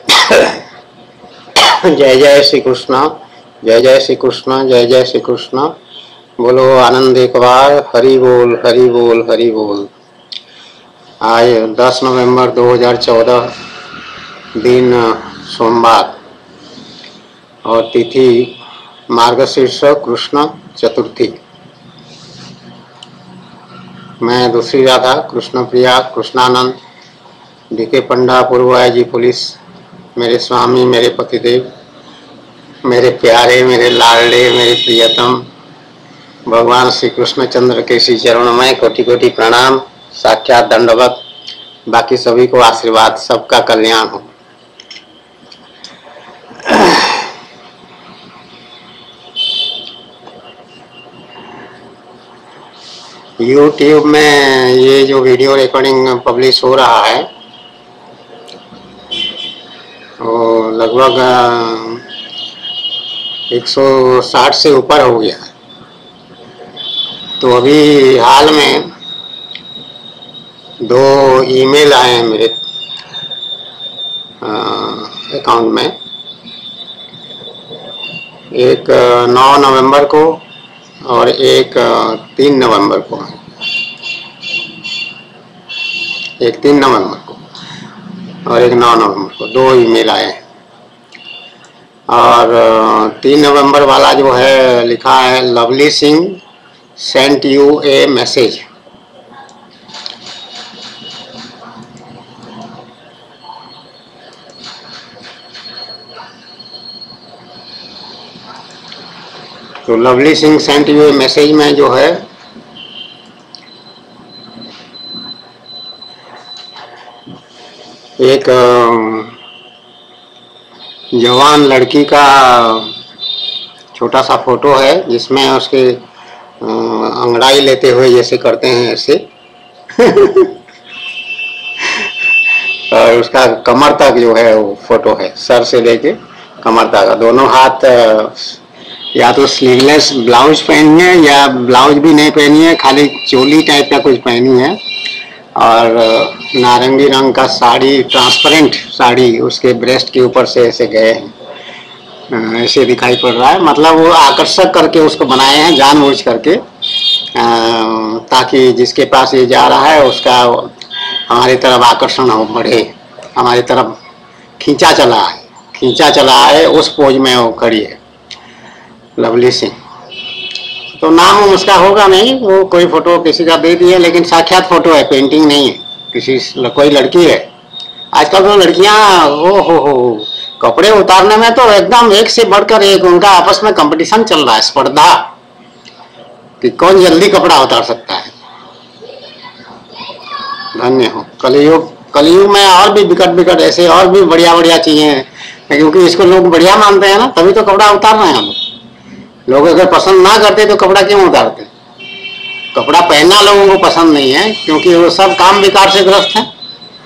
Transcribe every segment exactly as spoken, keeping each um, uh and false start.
जय जय श्री कृष्ण, जय जय श्री कृष्ण, जय जय श्री कृष्ण। बोलो आनंद एक बार, हरि बोल हरि बोल हरि बोल। आज दस नवंबर दो हज़ार चौदह, दिन सोमवार और तिथि मार्गशीर्ष कृष्ण चतुर्थी। मैं दूसरी राधा कृष्ण प्रिया कृष्णानंद डीके पंडा पूर्व आई जी पुलिस, मेरे स्वामी, मेरे पतिदेव, मेरे प्यारे, मेरे लाडले, मेरे प्रियतम भगवान श्री कृष्णचंद्र के श्री चरणों में कोटि कोटि प्रणाम, साक्षात दंडवत। बाकी सभी को आशीर्वाद, सबका कल्याण हो। यूट्यूब में ये जो वीडियो रिकॉर्डिंग पब्लिश हो रहा है वो लगभग एक सौ साठ से ऊपर हो गया। तो अभी हाल में दो ईमेल आए हैं मेरे अकाउंट में। एक नौ नवंबर को और एक तीन नवंबर को। एक तीन नवंबर को और एक नौ नवंबर को दो ईमेल आए हैं। और तीन नवंबर वाला जो है लिखा है, Lovely Singh sent you a message. तो Lovely Singh sent you a message में जो है एक जवान लड़की का छोटा सा फोटो है जिसमें उसके अंगड़ाई लेते हुए जैसे करते हैं ऐसे और उसका कमर तक जो है वो फोटो है, सर से लेके कमर तक। दोनों हाथ या तो स्लीवलेस ब्लाउज पहनी है या ब्लाउज भी नहीं पहनी है, खाली चोली टाइप का कुछ पहनी है और नारंगी रंग का साड़ी, ट्रांसपेरेंट साड़ी उसके ब्रेस्ट के ऊपर से ऐसे गए हैं, ऐसे दिखाई पड़ रहा है। मतलब वो आकर्षक करके उसको बनाए हैं जानबूझ करके, ताकि जिसके पास ये जा रहा है उसका हमारी तरफ आकर्षण हो, बढ़े, हमारी तरफ खींचा चला है खींचा चला है उस पोज में वो खड़ी है लवली सिंह। तो नाम उसका होगा नहीं, वो कोई फोटो किसी का दे दिया, लेकिन साक्षात फोटो है, पेंटिंग नहीं है, किसी कोई लड़की है। आजकल तो लड़कियां ओ हो हो कपड़े उतारने में तो एकदम एक से बढ़कर एक उनका आपस में कंपटीशन चल रहा है, स्पर्धा कि कौन जल्दी कपड़ा उतार सकता है। धन्य हो कलयुग। कलयुग में और भी बिकट बिकट ऐसे और भी बढ़िया बढ़िया चीजें हैं, क्योंकि इसको लोग बढ़िया मानते हैं ना, तभी तो कपड़ा उतार रहे हैं हम लोग। अगर पसंद ना करते तो कपड़ा क्यों उतारते? कपड़ा पहनना लोगों को पसंद नहीं है, क्योंकि वो सब काम विकार से ग्रस्त हैं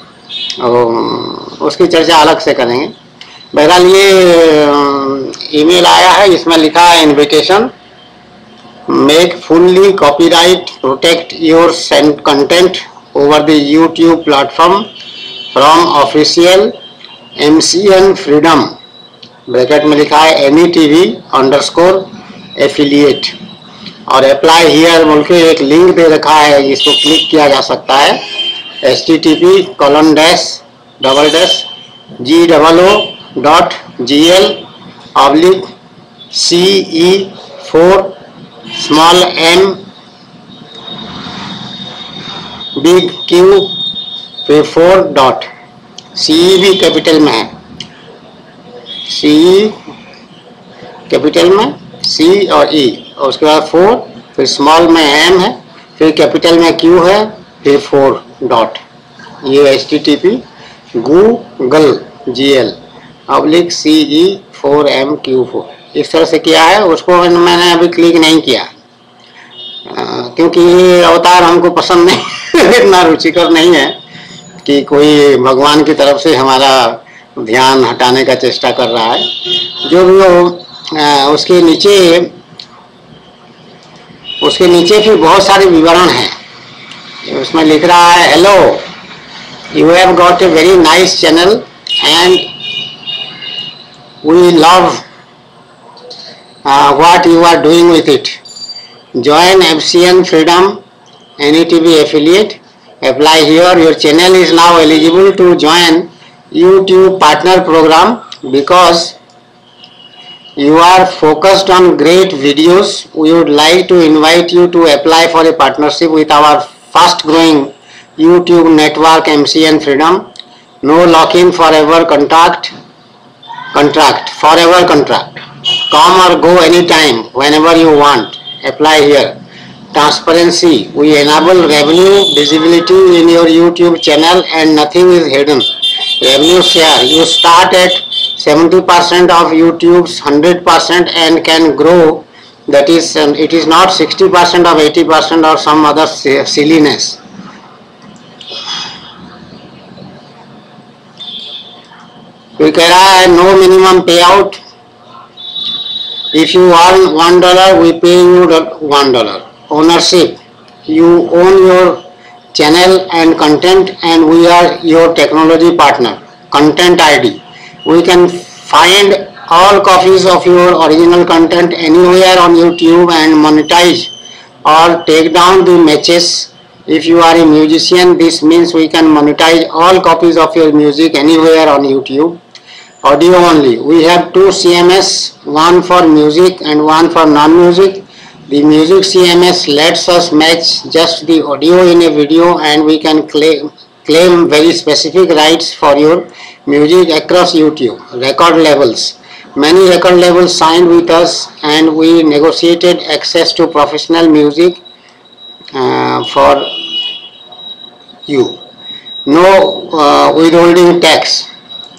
और उसकी चर्चा अलग से करेंगे। बहरहाल ये ईमेल आया है, इसमें लिखा है invitation, make fully copyright protect your content over the YouTube platform from official M C N freedom, bracket में लिखा है एनी टीवी अंडरस्कोर एफिलिएट, और अप्लाई हियर बोल के एक लिंक दे रखा है, जिसको क्लिक किया जा सकता है। H T T P colon dash double dash G double O dot G L oblique C E four small M big Q पे फोर डॉट सी भी कैपिटल में है, सी कैपिटल में सी और ई, और उसके बाद फोर, फिर स्मॉल में एम है, फिर कैपिटल में क्यू है, फिर फोर डॉट। ये H T T P Google G L oblique C E four M Q four, इस तरह से किया है। उसको मैंने अभी क्लिक नहीं किया आ, क्योंकि ये अवतार हमको पसंद नहीं इतना रुचिकर नहीं है कि कोई भगवान की तरफ से हमारा ध्यान हटाने का चेष्टा कर रहा है। जो भी हो आ, उसके नीचे उसके नीचे फिर बहुत सारे विवरण हैं। उसमें लिख रहा है, hello, you have got a very nice channel and We love uh, what you are doing with it. Join F C N Freedom N E T V affiliate. Apply here. Your channel is now eligible to join YouTube partner program because you are focused on great videos. We would like to invite you to apply for a partnership with our fast growing YouTube network M C N Freedom. No lock-in, forever contract. Contract. Forever contract. Come or go anytime, whenever you want. Apply here. Transparency. We enable revenue visibility in your YouTube channel and nothing is hidden. Revenue share. You start at seventy percent of YouTube's one hundred percent and can grow. That is, it is not sixty percent or eighty percent or some other silliness. We carry no minimum payout. If you earn one dollar, we pay you one dollar. Ownership. You own your channel and content and we are your technology partner. Content I D. We can find all copies of your original content anywhere on YouTube and monetize or take down the matches. If you are a musician, this means we can monetize all copies of your music anywhere on YouTube. Audio only. We have two C M S, one for music and one for non-music. The music C M S lets us match just the audio in a video and we can claim, claim very specific rights for your music across YouTube. Record labels. Many record labels signed with us and we negotiated access to professional music uh, for you. No uh, withholding tax.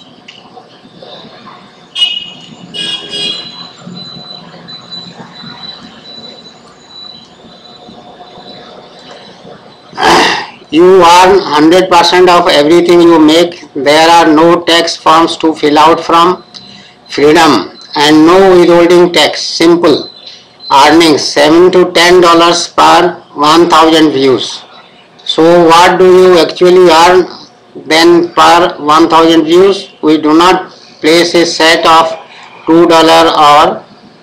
You earn one hundred percent of everything you make. There are no tax forms to fill out from. Freedom and no withholding tax. Simple. Earnings seven to ten dollars per one thousand views. So what do you actually earn then per one thousand views? We do not place a set of two dollars or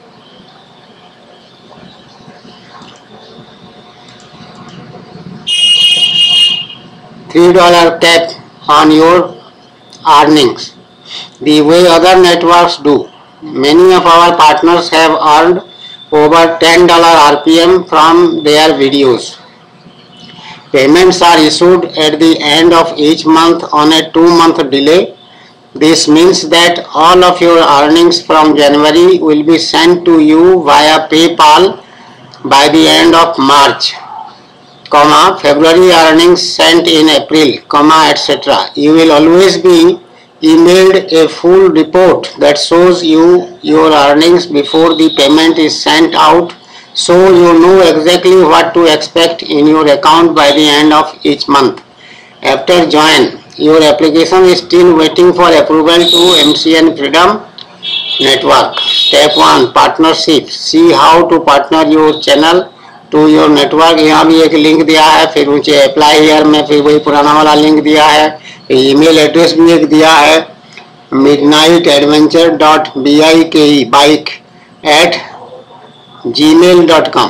three dollars cap on your earnings the way other networks do. Many of our partners have earned over ten dollars R P M from their videos. Payments are issued at the end of each month on a two month delay. This means that all of your earnings from January will be sent to you via PayPal by the end of March. Comma, February earnings sent in April, comma, et cetera. You will always be emailed a full report that shows you your earnings before the payment is sent out, so you know exactly what to expect in your account by the end of each month. After join, your application is still waiting for approval to M C N Freedom Network. Step one, partnership. See how to partner your channel to your network. यहाँ भी एक link दिया है, फिर नीचे apply here में फिर वही पुराना वाला लिंक दिया है, ईमेल एड्रेस भी एक दिया है midnight adventure dot B I K E bike at gmail dot com.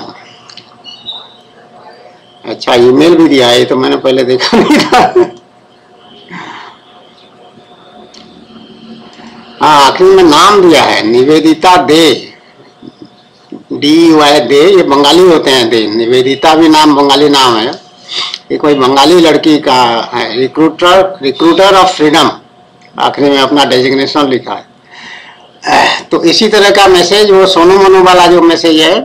अच्छा, ईमेल भी दिया है, ये तो मैंने पहले देखा नहीं था. हाँ, आखिर में नाम दिया है Nivedita Dey, D U I Dey, ये बंगाली होते हैं दे. निवेदिता भी नाम बंगाली नाम है, ये कोई बंगाली लड़की का है. रिक्रूटर रिक्रूटर ऑफ फ्रीडम, आखिरी में अपना डेजिग्नेशन लिखा है. तो इसी तरह का मैसेज वो सोनू मोनू वाला जो मैसेज है,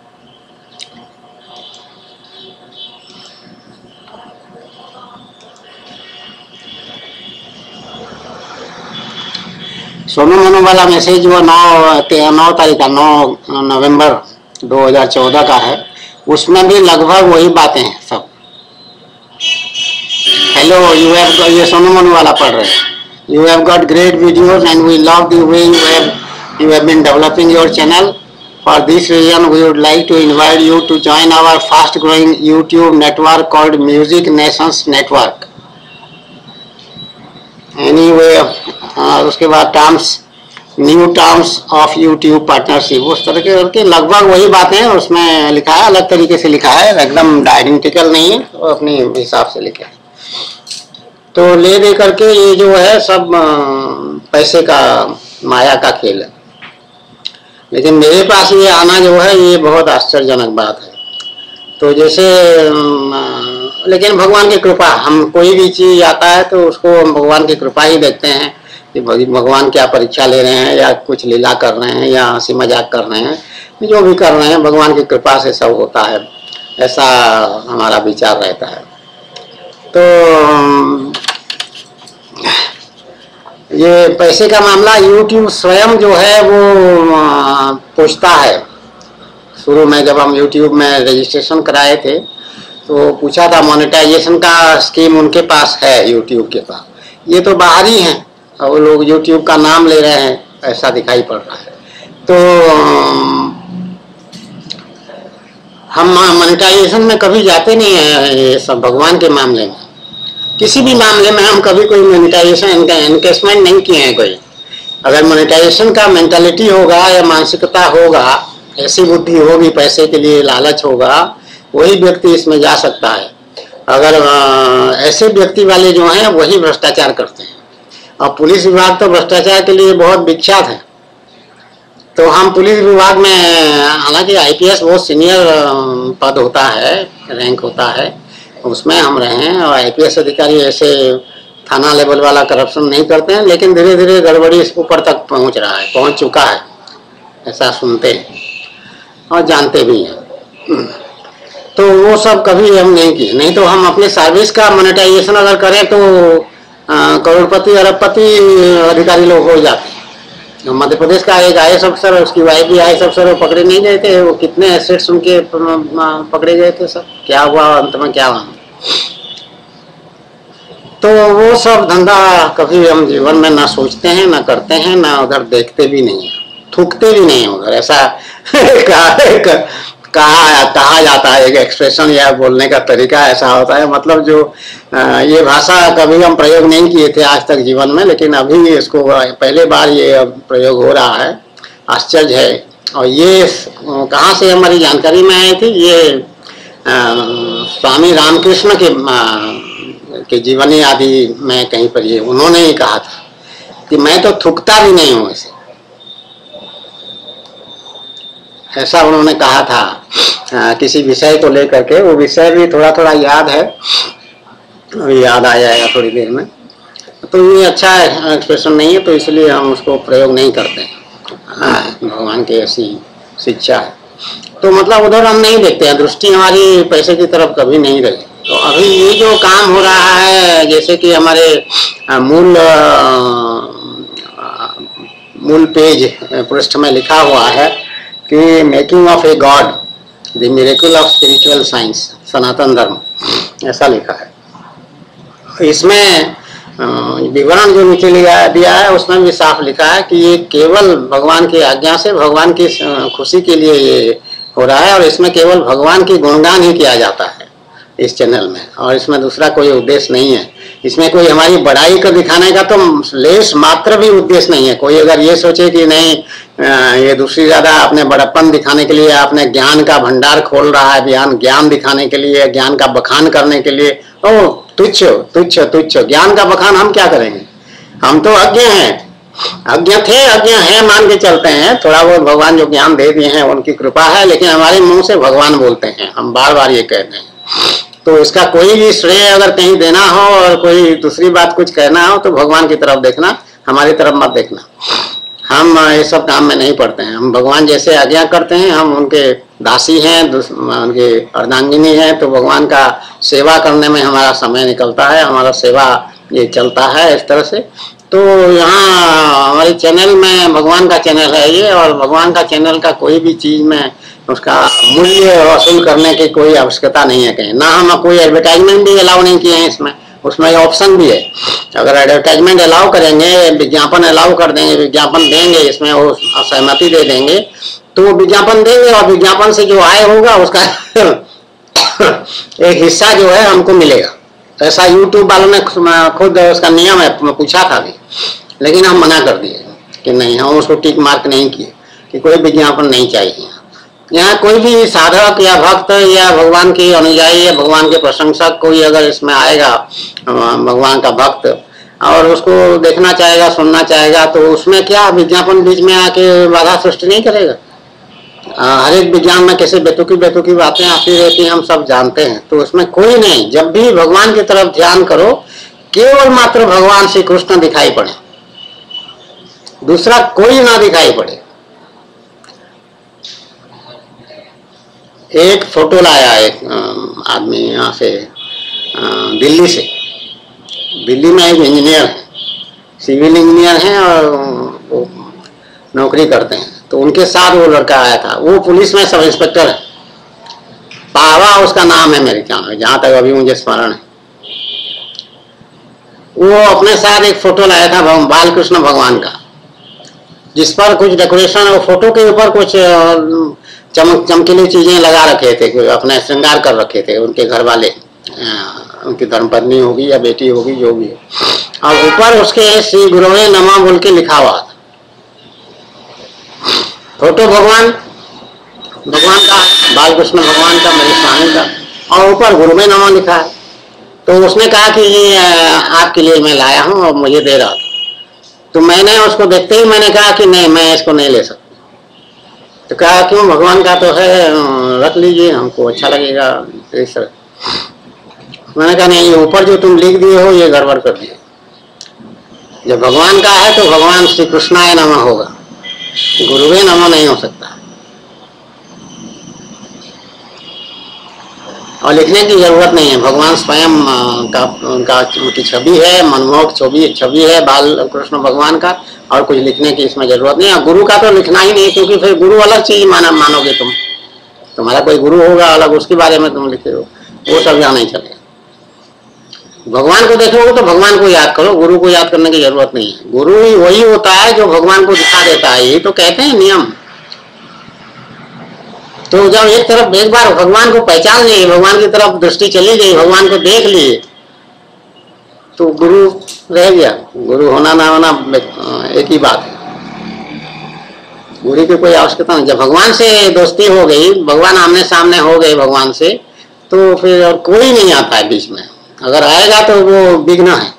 सोनू मोनू वाला मैसेज वो नौ नौ तारीख का नौ नवंबर दो हज़ार चौदह का है. उसमें भी लगभग वही बातें हैं सब. हेलो, यू हैव, ये सोनू मोनू वाला पढ़ रहे हैं. You have got great videos and we love the way you have you have been developing your channel. For this reason we would like to invite you to join our fast growing YouTube network called music nations network. Anyway, उसके बाद terms new terms of YouTube partnership, उस तरह के करके लगभग वही बातें हैं उसमें लिखा है, अलग तरीके से लिखा है, एकदम आइडेंटिकल नहीं है, वो अपने हिसाब से लिखा है। तो ले दे करके ये जो है सब पैसे का माया का खेल है। लेकिन मेरे पास ये आना जो है ये बहुत आश्चर्यजनक बात है। तो जैसे लेकिन भगवान की कृपा, हम कोई भी चीज आता है तो उसको हम भगवान की कृपा ही देखते हैं कि भगवान क्या परीक्षा ले रहे हैं या कुछ लीला कर रहे हैं या हंसी मजाक कर रहे हैं, जो भी कर रहे हैं भगवान की कृपा से सब होता है, ऐसा हमारा विचार रहता है। तो ये पैसे का मामला यूट्यूब स्वयं जो है वो पूछता है। शुरू में जब हम यूट्यूब में रजिस्ट्रेशन कराए थे तो पूछा था मोनेटाइजेशन का स्कीम उनके पास है, यूट्यूब के पास, ये तो बाहर ही हैं और वो लोग यूट्यूब का नाम ले रहे हैं, ऐसा दिखाई पड़ रहा है। तो हम मोनेटाइजेशन में कभी जाते नहीं है, ये सब भगवान के मामले में, किसी भी मामले में हम कभी कोई मोनेटाइजेशन इन्वेस्टमेंट नहीं किए हैं कोई। अगर मोनेटाइजेशन का मेंटालिटी होगा या मानसिकता होगा, ऐसी बुद्धि होगी, पैसे के लिए लालच होगा, वही व्यक्ति इसमें जा सकता है। अगर ऐसे व्यक्ति वाले जो हैं वही भ्रष्टाचार करते हैं, और पुलिस विभाग तो भ्रष्टाचार के लिए बहुत विख्यात है। तो हम पुलिस विभाग में, हालांकि आईपीएस बहुत सीनियर पद होता है, रैंक होता है, उसमें हम रहे हैं, और आईपीएस अधिकारी ऐसे थाना लेवल वाला करप्शन नहीं करते हैं, लेकिन धीरे धीरे गड़बड़ी ऊपर तक पहुंच रहा है, पहुंच चुका है, ऐसा सुनते हैं और जानते भी हैं। तो वो सब कभी हम नहीं किए, नहीं तो हम अपने सर्विस का मोनेटाइजेशन अगर करें तो करोड़पति अरबपति अधिकारी लोग हो जाते हैं। मध्य प्रदेश का एक आई एस अफसर, उसकी वाइफ भी आई एस अफसर, वो पकड़े नहीं गए थे, वो कितने एसेट्स उनके पकड़े गए थे, सब क्या हुआ अंत में क्या हुआ। तो वो सब धंधा कभी हम जीवन में ना सोचते हैं, ना करते हैं, ना उधर देखते भी नहीं है, थूकते भी नहीं है उधर, ऐसा कहा कहा कहा जाता है, एक एक्सप्रेशन या बोलने का तरीका ऐसा होता है। मतलब जो ये भाषा कभी हम प्रयोग नहीं किए थे आज तक जीवन में, लेकिन अभी इसको पहले बार ये प्रयोग हो रहा है, आश्चर्य है। और ये कहाँ से हमारी जानकारी में आई थी, ये स्वामी रामकृष्ण के के जीवनी आदि में कहीं पर ये उन्होंने ही कहा था कि मैं तो थूकता भी नहीं हूँ, ऐसे ऐसा उन्होंने कहा था आ, किसी विषय को लेकर के। वो विषय भी थोड़ा थोड़ा याद है, याद आ जाएगा थोड़ी देर में। तो ये अच्छा एक्सप्रेशन नहीं है, तो इसलिए हम उसको प्रयोग नहीं करते हैं, भगवान की ऐसी शिक्षा है। तो मतलब उधर हम नहीं देखते हैं, दृष्टि हमारी पैसे की तरफ कभी नहीं रही। तो अभी ये जो काम हो रहा है, जैसे कि हमारे मूल मूल पेज पृष्ठ में लिखा हुआ है कि making of a god, the miracle of spiritual science, Sanatan Dharma, ऐसा लिखा है। इसमें विवरण जो नीचे लिया दिया है उसमें भी साफ लिखा है कि ये केवल भगवान की आज्ञा से, भगवान की खुशी के लिए ये हो रहा है, और इसमें केवल भगवान की गुणगान ही किया जाता है इस चैनल में, और इसमें दूसरा कोई उद्देश्य नहीं है। इसमें कोई हमारी बड़ाई कर दिखाने का तो लेस मात्र भी उद्देश्य नहीं है। कोई अगर ये सोचे कि नहीं ये दूसरी ज्यादा अपने बड़प्पन दिखाने के लिए, अपने ज्ञान का भंडार खोल रहा है, ज्ञान ज्ञान दिखाने के लिए, ज्ञान का बखान करने के लिए, ओ तुच्छ तुच्छ तुच्छ, ज्ञान का बखान हम क्या करेंगे, हम तो अज्ञ हैं, अज्ञ थे अज्ञ हैं मान के चलते हैं। थोड़ा बहुत भगवान जो ज्ञान दे दिए हैं उनकी कृपा है, लेकिन हमारे मुंह से भगवान बोलते हैं, हम बार बार ये कहते हैं। तो इसका कोई भी श्रेय अगर कहीं देना हो और कोई दूसरी बात कुछ कहना हो तो भगवान की तरफ देखना, हमारी तरफ मत देखना। हम ये सब काम में नहीं पड़ते हैं, हम भगवान जैसे आज्ञा करते हैं, हम उनके दासी हैं, उनके अर्धांगिनी हैं, तो भगवान का सेवा करने में हमारा समय निकलता है, हमारा सेवा ये चलता है इस तरह से। तो यहाँ हमारे चैनल में भगवान का चैनल है ये, और भगवान का चैनल का कोई भी चीज में उसका मूल्य वसूल करने की कोई आवश्यकता नहीं है कहीं, ना हम कोई एडवर्टाइजमेंट भी अलाउ नहीं किए हैं इसमें। उसमें ऑप्शन भी है, अगर एडवर्टाइजमेंट अलाउ करेंगे, विज्ञापन अलाउ कर देंगे, विज्ञापन देंगे, इसमें वो सहमति दे देंगे, तो वो विज्ञापन देंगे और विज्ञापन से जो आय होगा उसका एक हिस्सा जो है हमको मिलेगा। ऐसा यूट्यूब वालों ने खुद उसका नियम है, पूछा था भी, लेकिन हम मना कर दिए। कि नहीं, हम उसको टिक मार्क नहीं किए कि कोई विज्ञापन नहीं चाहिए। यहाँ कोई भी साधक या भक्त या भगवान के अनुयायी या भगवान के प्रशंसक कोई अगर इसमें आएगा, भगवान का भक्त, और उसको देखना चाहेगा, सुनना चाहेगा, तो उसमें क्या विज्ञापन बीच में आके बाधा सृष्टि नहीं करेगा? हर एक विज्ञान में कैसे बेतुकी बेतुकी बातें आती रहती हैं, हम सब जानते हैं। तो उसमें कोई नहीं, जब भी भगवान की तरफ ध्यान करो, केवल मात्र भगवान श्री कृष्ण दिखाई पड़े, दूसरा कोई ना दिखाई पड़े। एक फोटो लाया एक आदमी यहाँ से, दिल्ली से, दिल्ली में एक इंजीनियर है, सिविल इंजीनियर हैं और वो नौकरी करते हैं। तो उनके साथ वो लड़का आया था, वो पुलिस में सब इंस्पेक्टर है, पावा उसका नाम है मेरे ख्याल में, जहां तक अभी मुझे स्मरण है। वो अपने साथ एक फोटो लाया था बालकृष्ण भगवान का, जिस पर कुछ डेकोरेशन, वो फोटो के ऊपर कुछ चमक चमकीली चीजें लगा रखे थे, अपने श्रृंगार कर रखे थे उनके घर वाले, उनकी धर्मपत्नी होगी या बेटी होगी जो भी है। और ऊपर उसके श्री गुरुवे नमः बोल के लिखा हुआ था। फोटो भगवान भगवान का, बालकृष्ण भगवान का, मेरे स्वामी का, और ऊपर गुरुवे नमः लिखा है। तो उसने कहा कि ये आपके लिए मैं लाया हूँ और मुझे दे रहा था। तो मैंने उसको देखते ही मैंने कहा कि नहीं, मैं इसको नहीं ले सकता। तो कहा क्यों? भगवान का तो है, रख लीजिए, हमको अच्छा लगेगा इस तरह। मैंने कहा नहीं, ऊपर जो तुम लिख दिए हो ये गड़बड़ कर दिए। जब भगवान का है तो भगवान श्री कृष्णाय नमः होगा, गुरुवे नमः नहीं हो सकता। और लिखने की जरूरत नहीं है, भगवान स्वयं का उनका उनकी छवि है, मनमोहक छवि छवि है बाल कृष्ण भगवान का, और कुछ लिखने की इसमें जरूरत नहीं है। गुरु का तो लिखना ही नहीं, क्योंकि फिर गुरु अलग चीज माना मानोगे तुम, तुम्हारा कोई गुरु होगा अलग, उसके बारे में तुम लिखे हो, वो सब यहाँ नहीं चलेगा। भगवान को देखोगे तो भगवान को याद करो, गुरु को याद करने की जरूरत नहीं है। गुरु ही वही होता है जो भगवान को दिखा देता है, यही तो कहते हैं नियम। तो जब एक तरफ एक बार भगवान को पहचान लिए, भगवान की तरफ दृष्टि चली गई, भगवान को देख लिए, तो गुरु रह गया। गुरु होना ना होना एक ही बात है, गुरु की कोई आवश्यकता नहीं। जब भगवान से दोस्ती हो गई, भगवान आमने सामने हो गए भगवान से, तो फिर और कोई नहीं आता है बीच में। अगर आएगा तो वो विघ्न है,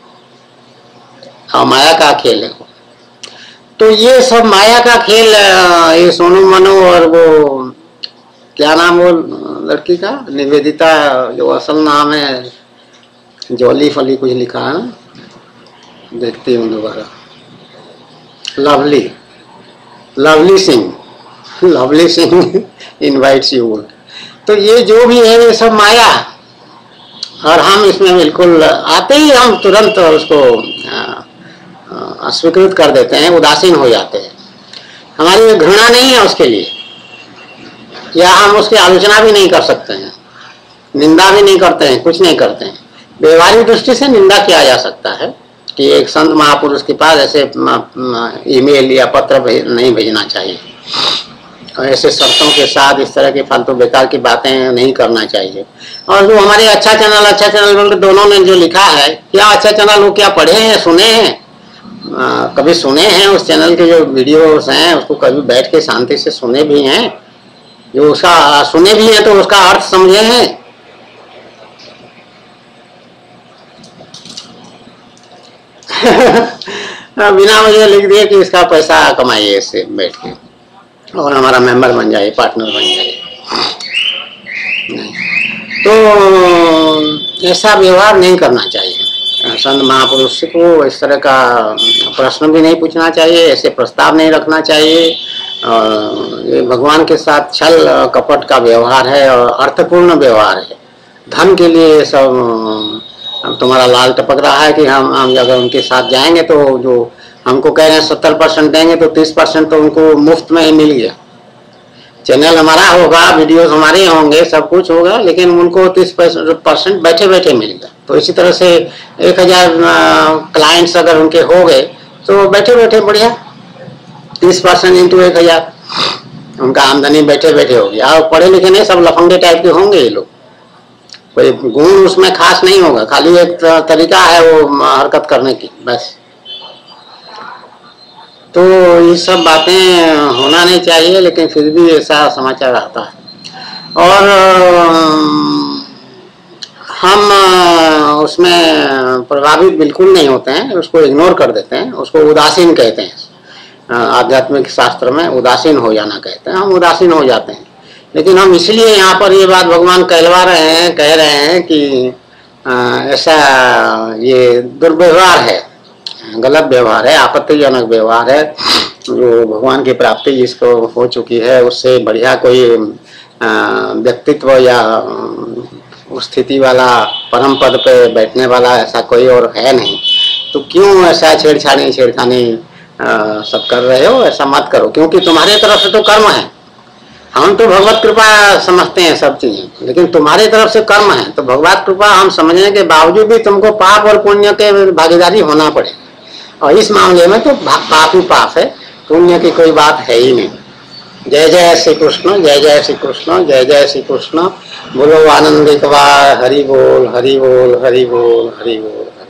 और माया का खेल है। तो ये सब माया का खेल, ये सोनू मनु और वो क्या नाम वो लड़की का, निवेदिता, जो असल नाम है जोली फली कुछ लिखा है ना, देखती हूँ दोबारा, लवली लवली सिंह लवली सिंह इनवाइट्स यू। तो ये जो भी है ये सब माया, और हम इसमें बिल्कुल आते ही हम तुरंत उसको अस्वीकृत कर देते हैं, उदासीन हो जाते हैं। हमारी घृणा नहीं है उसके लिए, या हम उसकी आलोचना भी नहीं कर सकते हैं, निंदा भी नहीं करते हैं, कुछ नहीं करते हैं। व्यवहारिक दृष्टि से निंदा किया जा सकता है कि एक संत महापुरुष के पास ऐसे ईमेल या पत्र भेज, नहीं भेजना चाहिए, ऐसे शर्तों के साथ इस तरह की फालतू बेकार की बातें नहीं करना चाहिए। और जो हमारे अच्छा चैनल अच्छा चैनल दोनों ने जो लिखा है, क्या अच्छा चैनल वो क्या पढ़े हैं, सुने हैं, आ, कभी सुने हैं उस चैनल के जो वीडियोस हैं, उसको कभी बैठ के शांति से सुने भी हैं, जो उसका सुने भी हैं तो उसका अर्थ समझे हैं। बिना मुझे लिख दिए कि इसका पैसा कमाइए इससे बैठ के, और हमारा मेंबर बन जाए, पार्टनर बन जाए। तो ऐसा व्यवहार नहीं करना चाहिए। संत महापुरुष को इस तरह का प्रश्न भी नहीं पूछना चाहिए, ऐसे प्रस्ताव नहीं रखना चाहिए। ये भगवान के साथ छल कपट का व्यवहार है और अर्थपूर्ण व्यवहार है। धन के लिए सब तुम्हारा लाल टपक रहा है कि हम हम अगर उनके साथ जाएंगे तो जो हमको कह रहे हैं सत्तर परसेंट देंगे, तो तीस परसेंट तो उनको मुफ्त में ही मिल गया। चैनल हमारा होगा, वीडियोस हमारे होंगे, सब कुछ होगा, लेकिन उनको तीस परसेंट बैठे बैठे मिलेगा। तो इसी तरह से एक हजार क्लाइंट्स अगर उनके हो गए तो बैठे बैठे बढ़िया, तीस परसेंट इंटू एक हजार उनका आमदनी बैठे बैठे होगी। और पढ़े लिखे नहीं, सब लफंगे टाइप के होंगे ये लोग, कोई गुण उसमें खास नहीं होगा, खाली एक तरीका है वो हरकत करने की, बस। तो ये सब बातें होना नहीं चाहिए, लेकिन फिर भी ऐसा समाचार आता है। और हम उसमें प्रभावित बिल्कुल नहीं होते हैं, उसको इग्नोर कर देते हैं, उसको उदासीन कहते हैं। आध्यात्मिक शास्त्र में उदासीन हो जाना कहते हैं, हम उदासीन हो जाते हैं। लेकिन हम इसलिए यहाँ पर ये बात भगवान कहलवा रहे हैं, कह रहे हैं कि ऐसा ये दुर्व्यवहार है, गलत व्यवहार है, आपत्तिजनक व्यवहार है, जो भगवान की प्राप्ति जिसको हो चुकी है उससे बढ़िया कोई व्यक्तित्व या उस स्थिति वाला परम पद पे बैठने वाला ऐसा कोई और है नहीं। तो क्यों ऐसा छेड़छाड़ी छेड़खानी सब कर रहे हो? ऐसा मत करो, क्योंकि तुम्हारे तरफ से तो कर्म है। हम तो भगवत कृपा समझते हैं सब चीजें, लेकिन तुम्हारे तरफ से कर्म है। तो भगवत कृपा हम समझने के बावजूद भी तुमको पाप और पुण्य के भागीदारी होना पड़ेगा। और इस मामले में तो पाप ही पाप है, पुण्य की कोई बात है ही नहीं। जय जय श्री कृष्ण, जय जय श्री कृष्ण, जय जय श्री कृष्ण। बोलो आनंदित हरि बोल, हरि बोल, हरि बोल, हरि बोल।